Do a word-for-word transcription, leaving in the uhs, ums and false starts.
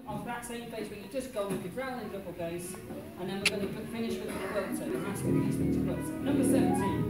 off that same place where you just go with the growling double bass, and then we're going to finish with the quilter, the master of these things quilter. Number seventeen.